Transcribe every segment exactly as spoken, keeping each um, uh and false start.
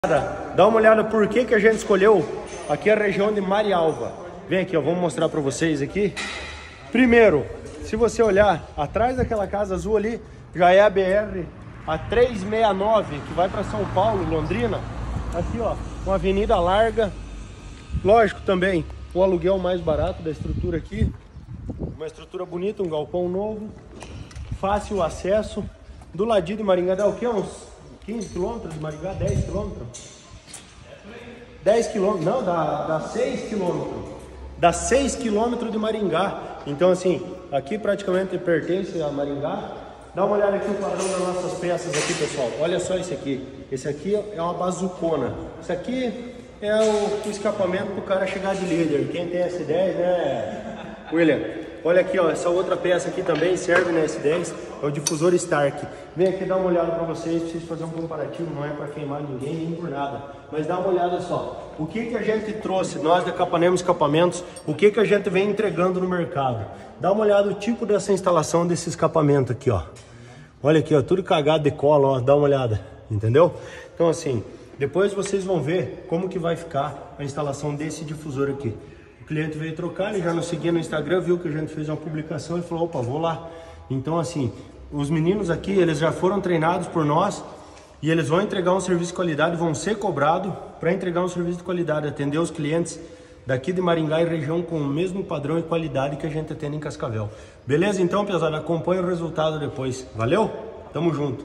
Dá uma olhada por que que a gente escolheu aqui a região de Marialva. Vem aqui, ó, vamos mostrar para vocês aqui. Primeiro, se você olhar atrás daquela casa azul ali, já é a B R a trezentos e sessenta e nove que vai para São Paulo, Londrina. Aqui, ó, uma avenida larga. Lógico também o aluguel mais barato da estrutura aqui. Uma estrutura bonita, um galpão novo, fácil acesso. Do ladinho de Maringá dá o quê? Uns quinze quilômetros de Maringá, dez quilômetros? dez quilômetros, não, dá, dá seis quilômetros. Dá seis quilômetros de Maringá. Então, assim, aqui praticamente pertence a Maringá. Dá uma olhada aqui no padrão das nossas peças aqui, pessoal. Olha só esse aqui. Esse aqui é uma bazucona. Esse aqui é o, o escapamento para o cara chegar de líder. Quem tem S dez, né, William? Olha aqui, ó, essa outra peça aqui também serve na S dez, é o difusor Stark. Vem aqui dar uma olhada para vocês, preciso fazer um comparativo, não é para queimar ninguém, nem por nada. Mas dá uma olhada só, o que que a gente trouxe, nós da Capanema Escapamentos, o que que a gente vem entregando no mercado. Dá uma olhada no tipo dessa instalação desse escapamento aqui, ó. Olha aqui, ó, tudo cagado de cola, ó, dá uma olhada, entendeu? Então assim, depois vocês vão ver como que vai ficar a instalação desse difusor aqui. O cliente veio trocar, ele já nos seguia no Instagram, viu que a gente fez uma publicação e falou, opa, vou lá. Então assim, os meninos aqui, eles já foram treinados por nós e eles vão entregar um serviço de qualidade, vão ser cobrados para entregar um serviço de qualidade, atender os clientes daqui de Maringá e região com o mesmo padrão e qualidade que a gente atende em Cascavel. Beleza? Então, pessoal, acompanha o resultado depois. Valeu? Tamo junto.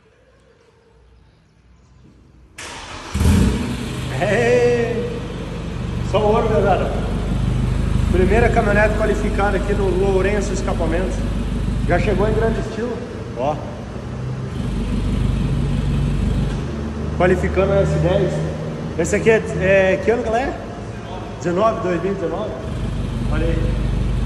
É... Só ouro, galera. Primeira caminhonete qualificada aqui no Lourenço Escapamentos. Já chegou em grande estilo. Ó. Qualificando a S dez. Esse aqui é, é que ano que ela é? dezenove, dois mil e dezenove. Olha aí.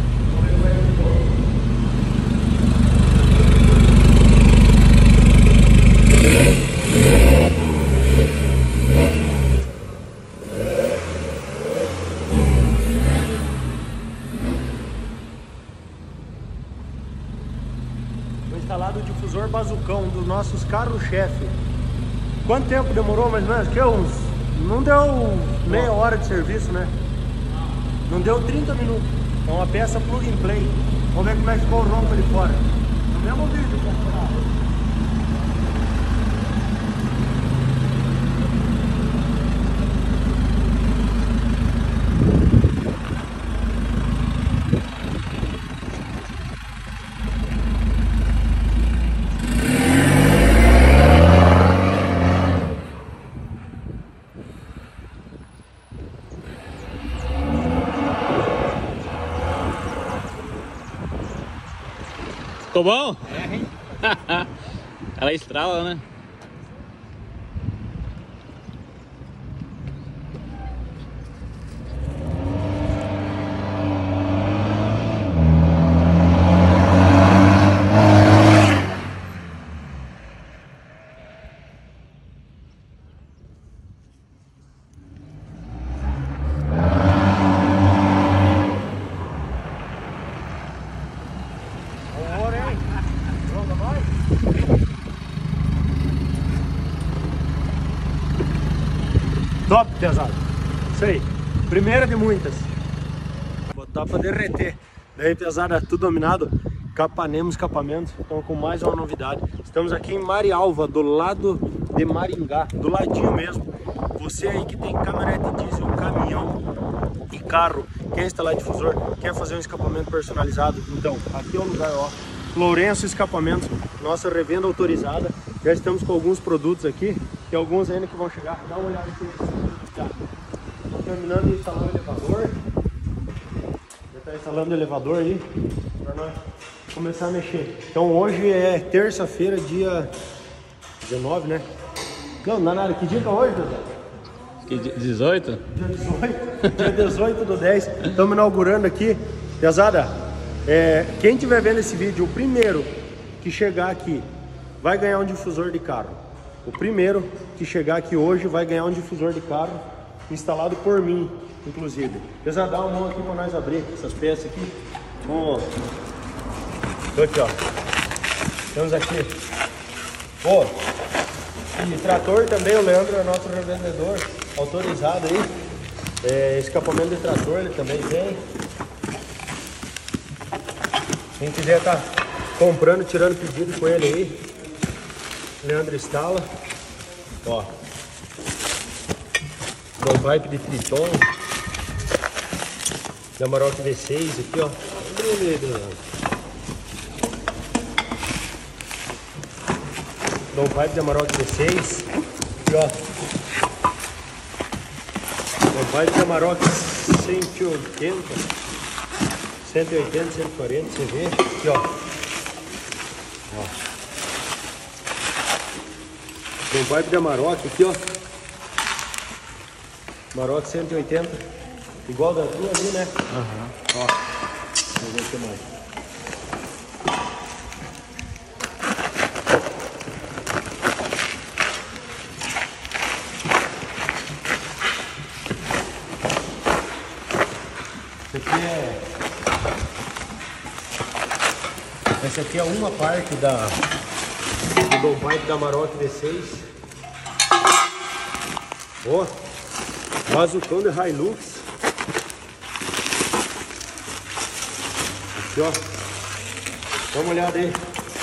Instalado o difusor bazucão dos nossos carros-chefe. Quanto tempo demorou mais ou menos? Que uns... Não deu meia hora de serviço, né? Não deu trinta minutos. É uma peça plug and play. Vamos ver como é que ficou o ronco ali fora. No mesmo vídeo, pessoal. Ficou bom? É, hein? Ela estrala, né? Top, pesado. Isso aí. Primeira de muitas. Vou botar pra derreter. Daí, pesada, tudo dominado. Capanema Escapamentos. Então, com mais uma novidade. Estamos aqui em Marialva, do lado de Maringá. Do ladinho mesmo. Você aí que tem caminhonete diesel, caminhão e carro, quer instalar difusor, quer fazer um escapamento personalizado, então, aqui é o lugar, ó. Lourenço Escapamentos, nossa revenda autorizada. Já estamos com alguns produtos aqui, tem alguns ainda que vão chegar. Dá uma olhada aqui. Tá. Estou terminando de instalar o elevador. Já está instalando o elevador aí para nós começar a mexer. Então hoje é terça-feira, dia dezenove, né? Não, não é nada. Que dia que é hoje, Deus? Que dezoito? Dia dezoito. Dia dezoito do dez. Estamos inaugurando aqui. Pesada, é, quem estiver vendo esse vídeo, o primeiro que chegar aqui vai ganhar um difusor de carro. O primeiro que chegar aqui hoje vai ganhar um difusor de carro instalado por mim, inclusive. Precisa dar uma mão aqui para nós abrir essas peças aqui. Vamos. Aqui, ó. Temos aqui. Ó. E trator também, o Leandro é nosso revendedor autorizado aí. É, escapamento de trator ele também tem. Quem quiser tá comprando, tirando pedido com ele aí, Leandro instala. Ó, downpipe de Triton, da Amarok V seis aqui, ó. Downpipe de Amarok V seis aqui, ó. Downpipe de Amarok cento e oitenta, cento e oitenta, cento e quarenta, você vê aqui, ó. Ó. Downpipe de Amarok aqui, ó. Amarok cento e oitenta, igual da tua ali, né? Uhum. Ó, vamos ver o que mais. Esse aqui é... Essa aqui é uma parte da... do downpipe da Amarok V seis. Ó, bazucão de Hilux. Aqui, ó. Dá uma olhada aí.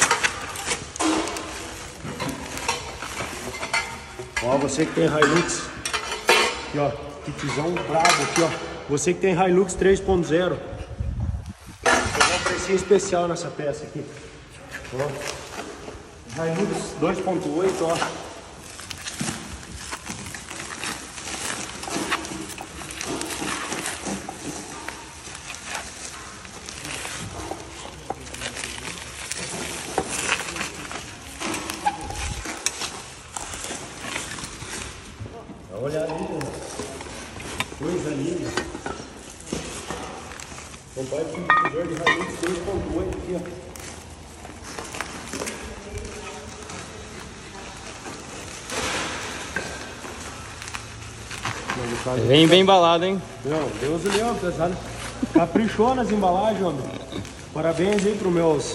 Ó, você que tem Hilux. Aqui, ó. Kitzão brabo aqui, ó. Você que tem Hilux três ponto zero. Vou dar um precinho especial nessa peça aqui. Ó. Hilux dois ponto oito, ó. Dá uma olhada aí, né? Coisa linda. O pai tem um difusor de Hilux dois ponto oito aqui, ó. Vem bem embalado, hein? Não, Deus o livre, pesado. Caprichou nas embalagens, homem. Parabéns aí pros meus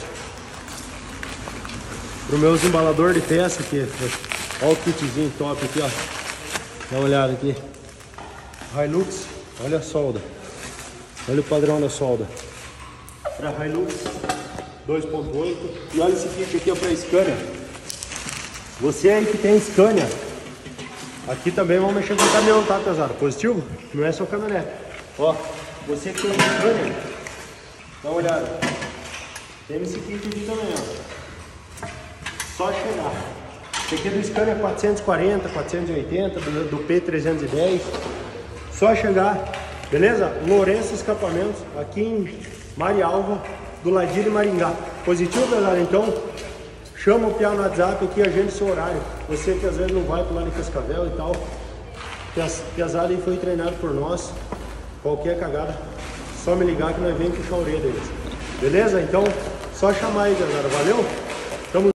Pros meus embaladores de peça aqui. Olha o kitzinho top aqui, ó. Dá uma olhada aqui. Hilux, olha a solda. Olha o padrão da solda. Para Hilux dois ponto oito. E olha esse kit aqui, ó, para Scania. Você aí que tem Scania, aqui também vamos mexer com o caminhão, tá, pesado? Positivo? Não é só caminhonete. Ó, você que tem Scania, dá uma olhada. Tem esse kit aqui também, ó. Só chegar. Esse aqui é do Scania quatrocentos e quarenta, quatrocentos e oitenta, do, do P trezentos e dez. Só chegar, beleza? Lourenço Escapamentos, aqui em Marialva, do ladinho de Maringá. Positivo, galera? Então, chama o Piá no WhatsApp aqui, agende seu horário. Você que às vezes não vai pro lado de Cascavel e tal. Piazada aí foi treinado por nós. Qualquer cagada, só me ligar que nós vem puxar a orelha deles. Beleza? Então, só chamar aí, galera. Valeu?